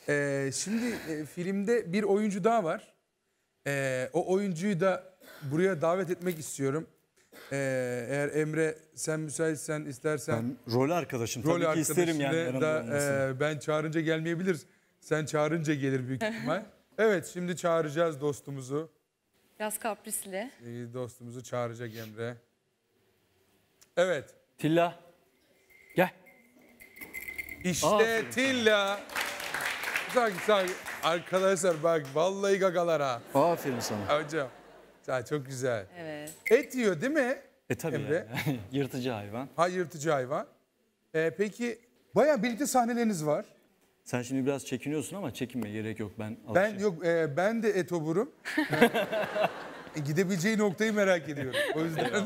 Şimdi filmde bir oyuncu daha var. O oyuncuyu da buraya davet etmek istiyorum. Eğer Emre sen müsaitsen istersen. Ben rol arkadaşım Rol tabii ki isterim yani arkadaşını yanımda olmasını. ben çağırınca gelmeyebilir. Sen çağırınca gelir büyük ihtimal. Evet, şimdi çağıracağız dostumuzu. Biraz kaprisli. Dostumuzu çağıracak Emre. Evet. Tilla gel. İşte Aferin. Tilla. Sanki arkadaşlar bak vallahi gagalara. Aferin sana. Hocam. Ya çok güzel. Evet. Et yiyor değil mi? Tabii Emre. yani. Yırtıcı hayvan. Ha, yırtıcı hayvan. Peki bayağı birlikte sahneleriniz var. Sen şimdi biraz çekiniyorsun ama çekinme, gerek yok, ben Ben alışayım. yok ben de et oburum. Gidebileceği noktayı merak ediyorum. O yüzden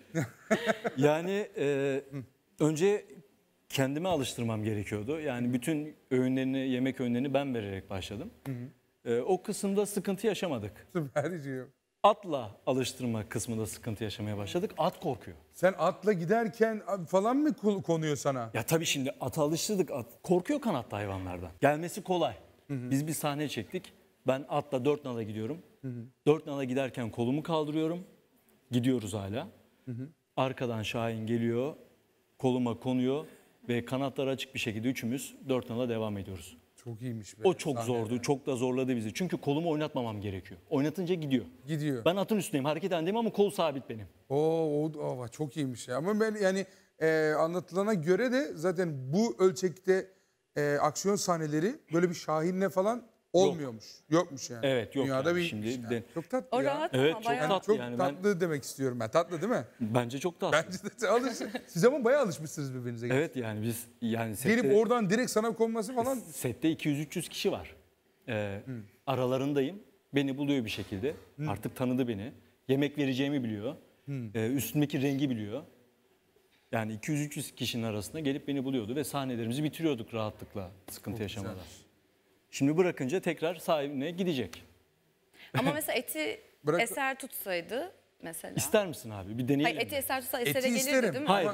Yani önce kendime alıştırmam gerekiyordu. Yani bütün öğünlerini, yemek öğünlerini ben vererek başladım. O kısımda sıkıntı yaşamadık. süper diyor. Atla alıştırma kısmında sıkıntı yaşamaya başladık. At korkuyor. Sen atla giderken falan mı konuyor sana? Ya tabii şimdi ata alıştırdık. At korkuyor kanatlı hayvanlardan. Gelmesi kolay. Biz bir sahne çektik. Ben atla 4 nala gidiyorum. 4 nala giderken kolumu kaldırıyorum. Gidiyoruz hala. Arkadan Şahin geliyor. Koluma konuyor. Ve kanatlar açık bir şekilde üçümüz 4 nala devam ediyoruz. Çok iyiymiş be. O çok zordu. Çok da zorladı bizi. Çünkü kolumu oynatmamam gerekiyor. Oynatınca gidiyor. Gidiyor. Ben atın üstündeyim. Hareket halindeyim ama kol sabit benim. Çok iyiymiş ya. Ama ben yani anlatılana göre de zaten bu ölçekte aksiyon sahneleri böyle bir Şahin'le falan olmuyormuş. Yokmuş yani. Evet, yok Dünyada yani. bir Şimdi yani. de- Çok tatlı O ya. rahat Evet, ama çok bayağı. tatlı. Çok Yani tatlı demek istiyorum ben. Tatlı değil mi? Bence çok tatlı. Bence de siz ama bayağı alışmışsınız birbirinize. Evet yani biz yani sette, Gelip oradan direkt sana konması falan. sette 200-300 kişi var. Aralarındayım. Beni buluyor bir şekilde. Artık tanıdı beni. Yemek vereceğimi biliyor. Üstümdeki rengi biliyor. Yani 200-300 kişinin arasında gelip beni buluyordu ve sahnelerimizi bitiriyorduk rahatlıkla, sıkıntı yaşamadan. Şimdi bırakınca tekrar sahibine gidecek. Ama mesela eti Bırak- eser tutsaydı mesela. İster misin abi? Bir deneyelim. Hayır, mi? eti eser tutsa Eti esere gelirdi isterim. değil mi? Hayır.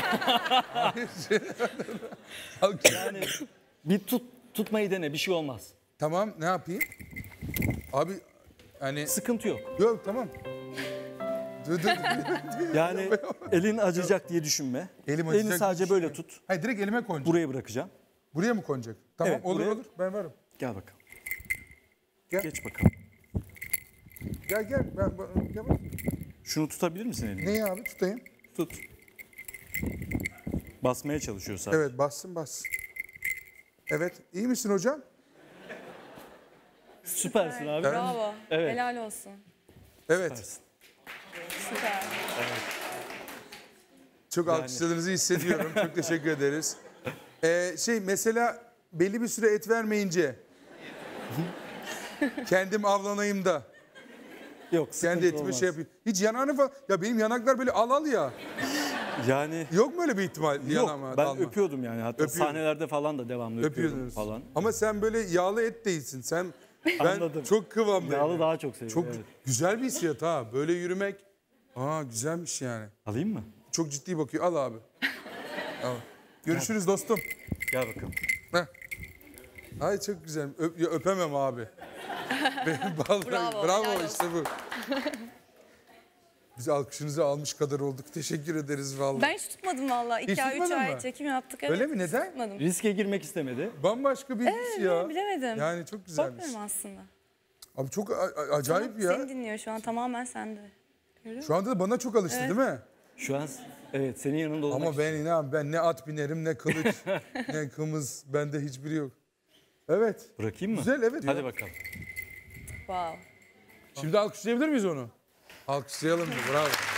Ama- Yani bir tutmayı dene, bir şey olmaz. Tamam, ne yapayım? Abi hani Sıkıntı yok. yok tamam. Dur. Yani elin acıyacak diye düşünme. Elim acıyacak Elini sadece diye böyle tut. Hayır, direkt elime konacak. Buraya bırakacağım. Buraya mı konacak? Tamam, Evet, olur buraya. olur. Ben varım. Gel bakalım. Gel. Geç bakalım. Gel. Gel bak. Şunu tutabilir misin elini? Neyi abi tutayım? Tut. Basmaya çalışıyor sadece. Evet, bassın. Evet, iyi misin hocam? Süpersin abi. Bravo. Evet. Helal olsun. Evet. Süpersin. Süper. Çok alkışladığınızı hissediyorum. Çok teşekkür ederiz. Mesela belli bir süre et vermeyince kendim avlanayım da Yok, sıkıntı kendi etimi olmaz. şey yapayım. Hiç yanağını falan. Ya benim yanaklar böyle al ya. Yani Yok mu öyle bir ihtimal? yok, yanağıma ben dalma? öpüyordum yani. Hatta Öpüyordun. sahnelerde falan da devamlı öpüyordum Öpüyorsunuz. falan. Ama sen böyle yağlı et değilsin. Ben Anladım. çok kıvamlıyım. Yağlı daha çok seviyorum. Çok evet. güzel bir hissiyat ha. Böyle yürümek. Güzelmiş yani. Alayım mı? Çok ciddi bakıyor. Al abi. Al. Görüşürüz dostum. Gel bakalım. Heh. Ay çok güzel. Öpemem abi. Vallahi, Bravo, helal işte bu. Biz alkışınızı almış kadar olduk. Teşekkür ederiz vallahi. Ben hiç tutmadım valla. 2 ay 3 tutmadın ay mı? çekim yaptık. Öyle mi? Neden? Tutmadım. Riske girmek istemedi. Bambaşka bir his ya. Bilemedim. Yani çok güzelmiş. Korkmuyorum aslında. Abi çok acayip ya. Seni dinliyor şu an, tamamen sende. Şu anda da bana çok alıştı değil mi? Şu an evet senin yanında olmak Ama ben ne at binerim ne kılıç ne kımız, bende hiçbiri yok. Evet. Bırakayım mı? Güzel, evet ya. Hadi bakalım. Wow. Şimdi alkışlayabilir miyiz onu? Alkışlayalım mı? Bravo.